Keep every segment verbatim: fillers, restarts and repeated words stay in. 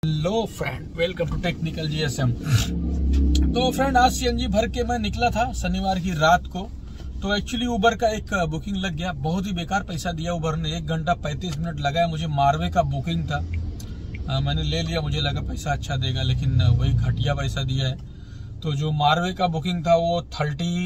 Hello friend, welcome to technical GSM. तो friend, आज CNG भर के मैं निकला था शनिवार की रात को। तो एक्चुअली उबर का एक बुकिंग लग गया, बहुत ही बेकार पैसा दिया उबर ने। एक घंटा पैंतीस मिनट लगाया मुझे। मारवे का बुकिंग था, आ, मैंने ले लिया, मुझे लगा पैसा अच्छा देगा, लेकिन वही घटिया पैसा दिया है। तो जो मारवे का बुकिंग था वो थर्टी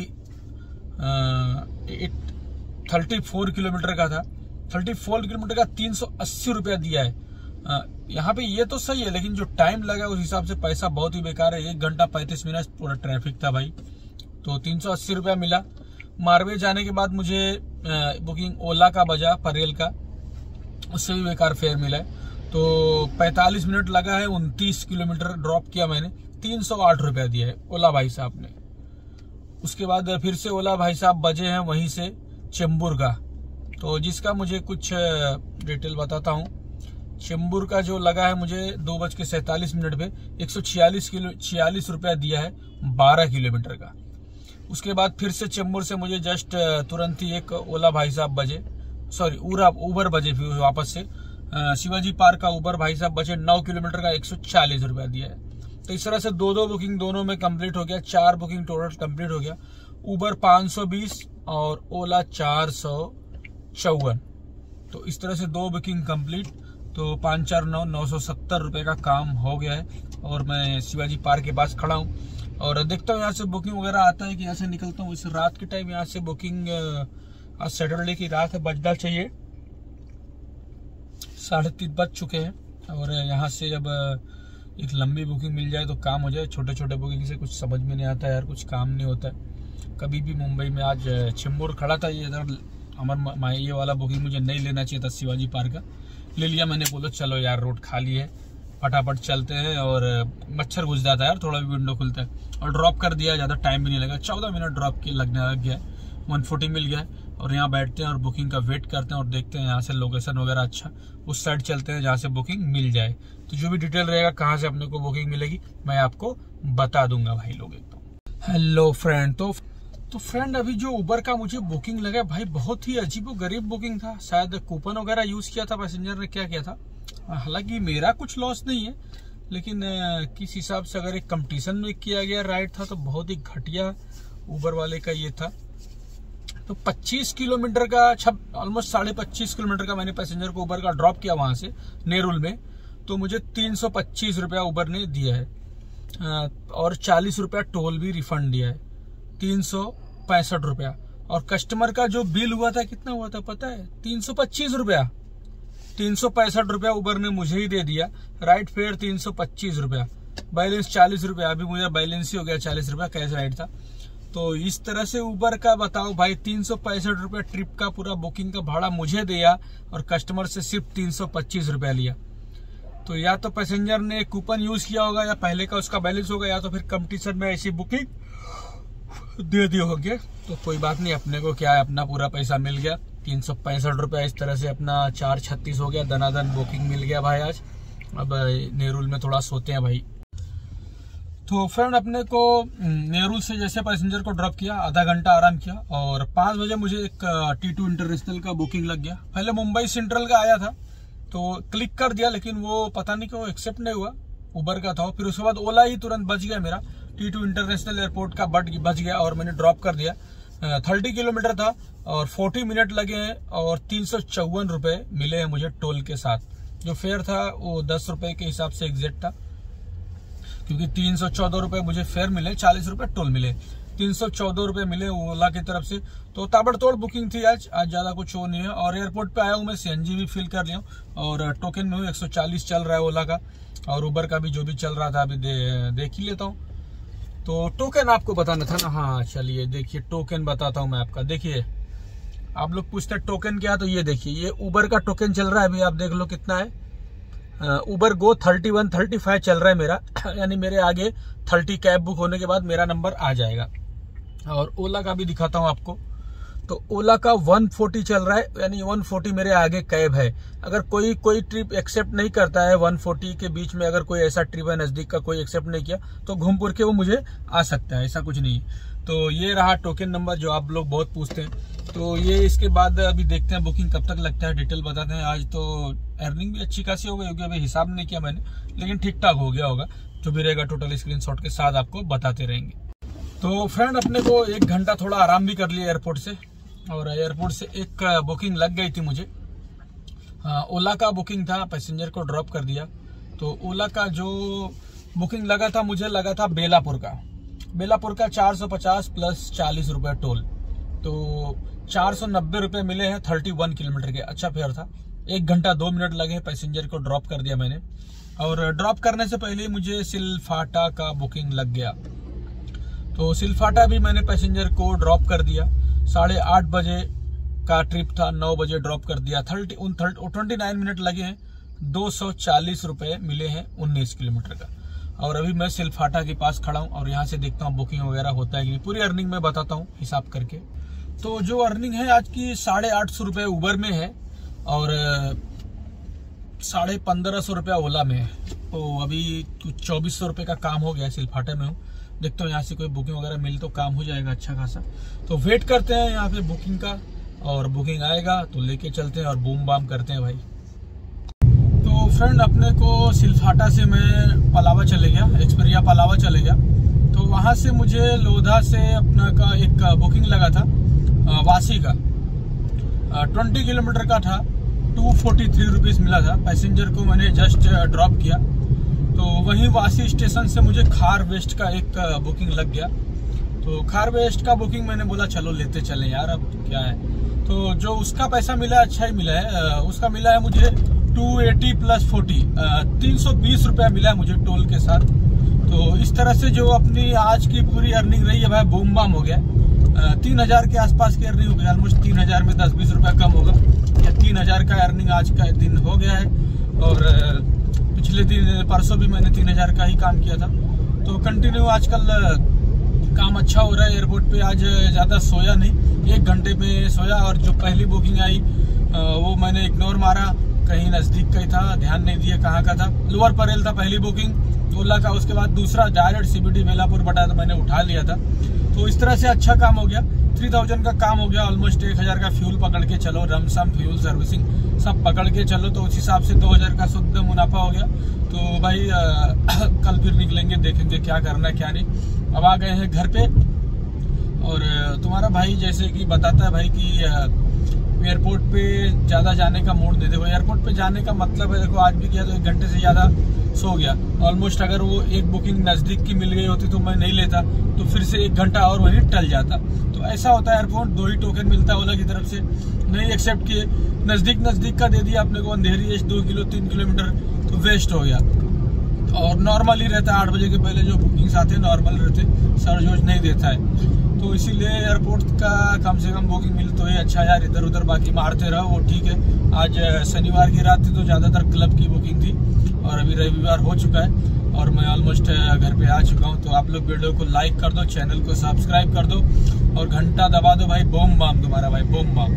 थर्टी फोर किलोमीटर का था। थर्टी फोर किलोमीटर का तीन सौ अस्सी रुपया दिया है। यहाँ पे ये तो सही है, लेकिन जो टाइम लगा उस हिसाब से पैसा बहुत ही बेकार है। एक घंटा पैंतीस मिनट पूरा ट्रैफिक था भाई। तो तीन सौ अस्सी रुपया मिला। मारवे जाने के बाद मुझे बुकिंग ओला का बजा, परेल का, उससे भी बेकार फेयर मिला है। तो पैंतालीस मिनट लगा है, उनतीस किलोमीटर ड्रॉप किया मैंने, तीन सौ आठ रुपया दिया है ओला भाई साहब ने। उसके बाद फिर से ओला भाई साहब बजे हैं वहीं से चेंबूर का। तो जिसका मुझे कुछ डिटेल बताता हूँ। चेंबूर का जो लगा है मुझे दो बज के सैंतालीस मिनट पे एक सौ छियालीस किलो छियालीस रुपया दिया है बारह किलोमीटर का। उसके बाद फिर से चेंबूर से मुझे जस्ट तुरंत ही एक ओला भाई साहब बजे, सॉरी उरा उबर बजे, फिर वापस से शिवाजी पार्क का उबर भाई साहब बजे नौ किलोमीटर का एक सौ चालीस रुपया दिया है। तो इस तरह से दो दो बुकिंग दोनों में कंप्लीट हो गया, चार बुकिंग टोटल कंप्लीट हो गया। उबर पाँच सौ बीस और ओला चार सौ चौवन। तो इस तरह से दो बुकिंग कंप्लीट। तो पाँच चार नौ नौ सौ सत्तर रुपये का काम हो गया है। और मैं शिवाजी पार्क के पास खड़ा हूँ और देखता हूँ यहाँ से बुकिंग वगैरह आता है कि यहाँ से निकलता हूँ। इस रात के टाइम यहाँ से बुकिंग, आज सैटरडे की रात है, बजना चाहिए साढ़े तीन बज चुके हैं। और यहाँ से जब एक लंबी बुकिंग मिल जाए तो काम हो जाए। छोटे छोटे बुकिंग से कुछ समझ में नहीं आता है यार, कुछ काम नहीं होता है कभी भी। मुंबई में आज चेंबूर खड़ा था, ये इधर अमर ये वाला बुकिंग मुझे नहीं लेना चाहिए था, शिवाजी पार्क का ले लिया मैंने। बोलो चलो यार, रोड खाली है, फटाफट चलते हैं। और मच्छर घुस जाता है यार, थोड़ा भी विंडो खुलता है। और ड्रॉप कर दिया, ज़्यादा टाइम भी नहीं लगा, चौदह मिनट ड्रॉप के लगने लग गया है। वन फोर्टी मिल गया है। और यहाँ बैठते हैं और बुकिंग का वेट करते हैं और देखते हैं यहाँ से लोकेशन वगैरह अच्छा, उस साइड चलते हैं जहाँ से बुकिंग मिल जाए। तो जो भी डिटेल रहेगा कहाँ से अपने को बुकिंग मिलेगी मैं आपको बता दूंगा भाई लोग एकदम। हेलो फ्रेंड, तो तो फ्रेंड अभी जो उबर का मुझे बुकिंग लगा भाई, बहुत ही अजीब गरीब बुकिंग था। शायद कूपन वगैरह यूज किया था पैसेंजर ने, क्या किया था। हालांकि मेरा कुछ लॉस नहीं है, लेकिन किस हिसाब से अगर एक कंपटीशन में किया गया राइड था तो बहुत ही घटिया उबर वाले का ये था। तो पच्चीस किलोमीटर का, छब ऑलमोस्ट साढ़े पच्चीस किलोमीटर का मैंने पैसेंजर को उबर का ड्रॉप किया वहां से नेरुल में। तो मुझे तीन सौ पच्चीस रुपया उबर ने दिया है और चालीस रुपया टोल भी रिफंड दिया है, तीन सौ पैंसठ रुपया। और कस्टमर का जो बिल हुआ था कितना हुआ था पता है, तीन सौ पच्चीस रुपया। तीन सौ पैंसठ रुपया उबर ने मुझे ही दे दिया। राइड फेयर तीन सौ पच्चीस रुपया, बैलेंस चालीस रुपया। अभी मुझे बैलेंस ही हो गया चालीस रुपया, कैश राइड था। तो इस तरह से उबर का बताओ भाई, तीन सौ पैंसठ रुपया ट्रिप का पूरा बुकिंग का भाड़ा मुझे दिया और कस्टमर से सिर्फ तीन सौ पच्चीस रुपया लिया। तो या तो पैसेंजर ने कूपन यूज किया होगा, या पहले का उसका बैलेंस होगा, या तो फिर कंपटीशन में ऐसी बुकिंग दे दिए होंगे। तो कोई बात नहीं, अपने को क्या है, अपना पूरा पैसा मिल गया। तीन सौ पैंसठ रुपया इस तरह से अपना चार छत्तीस हो गया, दनादन बुकिंग मिल गया भाई आज। अब नेरुल में थोड़ा सोते हैं भाई। तो फ्रेंड अपने को नेरुल से जैसे पैसेंजर को ड्रॉप किया, आधा घंटा आराम किया और पाँच बजे मुझे एक टी टू इंटरनेशनल का बुकिंग लग गया। पहले मुंबई सेंट्रल का आया था तो क्लिक कर दिया, लेकिन वो पता नहीं क्यों एक्सेप्ट नहीं हुआ, उबर का था। फिर उसके बाद ओला ही तुरंत बच गया मेरा, टी टू इंटरनेशनल एयरपोर्ट का बट बच गया और मैंने ड्रॉप कर दिया। थर्टी किलोमीटर था और फोर्टी मिनट लगे हैं और तीन सौ चौवन रुपये मिले हैं मुझे टोल के साथ। जो फेयर था वो दस रुपए के हिसाब से एग्जैक्ट था, क्योंकि तीन सौ चौदह रुपये मुझे फेयर मिले, चालीस रुपये टोल मिले, तीन सौ चौदह रुपये मिले ओला की तरफ से। तो ताबड़तोड़ बुकिंग थी आज आज ज्यादा कुछ हो नहीं है। और एयरपोर्ट पे आया हूँ मैं, सीएनजी भी फिल कर लिया और टोकन में हूँ। एक सौ चालीस चल रहा है ओला का और उबर का भी जो भी चल रहा था अभी दे, देख ही लेता हूँ। तो टोकन आपको बताना था ना, हाँ चलिए देखिए टोकन बताता हूँ मैं आपका। देखिए आप लोग पूछते हैं टोकन क्या है, तो ये देखिए ये उबर का टोकन चल रहा है अभी, आप देख लो कितना है। Uber go thirty one thirty five चल रहा है मेरा, यानी मेरे आगे थर्टी कैब बुक होने के बाद मेरा नंबर आ जाएगा। और ओला का भी दिखाता हूँ आपको। तो ओला का वन फोर्टी चल रहा है, यानी वन फोर्टी मेरे आगे कैब है। अगर कोई कोई ट्रिप एक्सेप्ट नहीं करता है वन फोर्टी के बीच में, अगर कोई ऐसा ट्रिप है नजदीक का कोई एक्सेप्ट नहीं किया तो घूम पुर के वो मुझे आ सकता है, ऐसा कुछ नहीं। तो ये रहा टोकन नंबर जो आप लोग बहुत पूछते हैं। तो ये इसके बाद अभी देखते हैं बुकिंग कब तक लगता है, डिटेल बताते हैं। आज तो अर्निंग भी अच्छी खासी हो गई होगी, अभी हिसाब नहीं किया मैंने, लेकिन ठीक ठाक हो गया होगा। जो भी रहेगा टोटल स्क्रीनशॉट के साथ आपको बताते रहेंगे। तो फ्रेंड अपने को एक घंटा थोड़ा आराम भी कर लिया एयरपोर्ट से, और एयरपोर्ट से एक बुकिंग लग गई थी मुझे। ओला का बुकिंग था, पैसेंजर को ड्रॉप कर दिया। तो ओला का जो बुकिंग लगा था मुझे लगा था बेलापुर का बेलापुर का चार सौ पचास प्लस चालीस रुपये टोल, तो चार सौ नब्बे रुपये मिले हैं इकतीस किलोमीटर के। अच्छा फेयर था। एक घंटा दो मिनट लगे, पैसेंजर को ड्रॉप कर दिया मैंने। और ड्रॉप करने से पहले मुझे सिलफाटा का बुकिंग लग गया, तो सिलफाटा भी मैंने पैसेंजर को ड्रॉप कर दिया। साढ़े आठ बजे का ट्रिप था, नौ बजे ड्रॉप कर दिया। थर्टी उन ट्वेंटी नाइन मिनट लगे हैं, दो सौ चालीस रुपये मिले हैं उन्नीस किलोमीटर का। और अभी मैं सिलफाटा के पास खड़ा हूँ और यहाँ से देखता हूँ बुकिंग वगैरह होता है कि नहीं। पूरी अर्निंग में बताता हूँ हिसाब करके। तो जो अर्निंग है आज की साढ़े आठ सौ रुपये उबर में है और साढ़े पंद्रह सौ रुपया ओला में है। तो अभी कुछ चौबीस सौ रुपये का काम हो गया। सिलफाटे में हूँ, देखता हूँ यहाँ से कोई बुकिंग वगैरह मिल तो काम हो जाएगा अच्छा खासा। तो वेट करते हैं यहाँ पे बुकिंग का, और बुकिंग आएगा तो लेके चलते हैं और बूम बाम करते हैं भाई। तो फ्रेंड अपने को सिलफाटा से मैं पलावा चले गया, एक्सपेरिया पलावा चले गया। तो वहाँ से मुझे लोधा से अपना का एक बुकिंग लगा था वासी का, ट्वेंटी किलोमीटर का था, टू फोर्टी थ्री रुपीज़ मिला था। पैसेंजर को मैंने जस्ट ड्रॉप किया। तो वहीं वासी स्टेशन से मुझे खार वेस्ट का एक बुकिंग लग गया। तो खार वेस्ट का बुकिंग मैंने बोला चलो लेते चले यार, अब क्या है। तो जो उसका पैसा मिला अच्छा ही मिला है। उसका मिला है मुझे टू एटी प्लस फोर्टी, तीन सौ बीस रुपया मिला है मुझे टोल के साथ। तो इस तरह से जो अपनी आज की पूरी अर्निंग रही है भाई, बूम बाम हो गया। तीन हजार के आसपास की अर्निंग हो गई। ऑलमोस्ट तीन हजार में दस बीस रुपया कम होगा, या तीन हजार का अर्निंग आज का दिन हो गया है। और पिछले दिन परसों भी मैंने तीन हजार का ही काम किया था। तो कंटिन्यू आजकल काम अच्छा हो रहा है एयरपोर्ट पे। आज ज़्यादा सोया नहीं, एक घंटे में सोया। और जो पहली बुकिंग आई वो मैंने इग्नोर मारा, कहीं नज़दीक का ही था, ध्यान नहीं दिया कहाँ का था। लोअर परेल था पहली बुकिंग ओला का। उसके बाद दूसरा डायरेक्ट सीबीडी बेलापुर बटा तो मैंने उठा लिया था। तो इस तरह से अच्छा काम हो गया। थ्री थाउजेंड का काम हो गया। ऑलमोस्ट एक हजार का फ्यूल पकड़ के चलो, रमसम फ्यूल सर्विसिंग सब पकड़ के चलो, तो उस हिसाब से दो हजार का शुद्ध मुनाफा हो गया। तो भाई आ, कल फिर निकलेंगे, देखेंगे क्या करना है क्या नहीं। अब आ गए हैं घर पे। और तुम्हारा भाई जैसे कि बताता है भाई कि एयरपोर्ट पे ज़्यादा जाने का मूड नहीं। देखो एयरपोर्ट पे जाने का मतलब है, देखो आज भी किया तो एक घंटे से ज़्यादा सो गया ऑलमोस्ट। अगर वो एक बुकिंग नज़दीक की मिल गई होती तो मैं नहीं लेता, तो फिर से एक घंटा और वहीं टल जाता। तो ऐसा होता है एयरपोर्ट, दो ही टोकन मिलता है ओला की तरफ से, नहीं एक्सेप्ट किए। नज़दीक नज़दीक का दे दिया अपने को, अंधेरी दो किलो तीन किलोमीटर, तो वेस्ट हो गया। और नॉर्मल ही रहता है, आठ बजे के पहले जो बुकिंग्स आते हैं नॉर्मल रहते, सरजोज नहीं देता है। तो इसीलिए एयरपोर्ट का कम से कम बुकिंग मिल तो ही अच्छा यार। इधर उधर बाकी मारते रहो वो ठीक है। आज शनिवार की रात थी तो ज़्यादातर क्लब की बुकिंग थी, और अभी रविवार हो चुका है और मैं ऑलमोस्ट घर पे आ चुका हूँ। तो आप लोग वीडियो को लाइक कर दो, चैनल को सब्सक्राइब कर दो और घंटा दबा दो भाई। बूम बाम तुम्हारा भाई, बूम बाम।